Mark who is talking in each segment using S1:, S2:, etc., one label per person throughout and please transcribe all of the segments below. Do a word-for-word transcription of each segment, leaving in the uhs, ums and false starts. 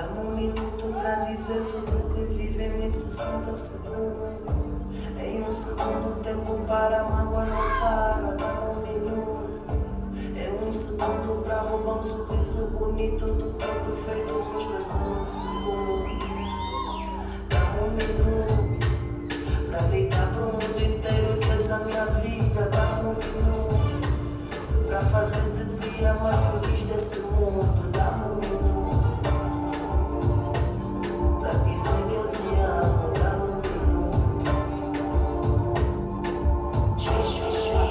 S1: Dá-me um minuto pra dizer tudo que vivemos em sessenta segundos. Em um segundo tempo para a mágoa não sara. Dá-me um minuto. É um segundo pra roubar um sorriso bonito do teu perfeito rosto. É só um segundo. Dá-me um minuto pra gritar pro mundo inteiro que és a minha vida. Dá-me um minuto pra fazer de dia mais feliz desse mundo. Dá-me um minuto pra dizer que eu te amo. Dá-me um minuto. Chui, chui, chui.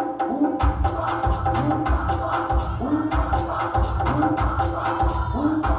S1: Uh,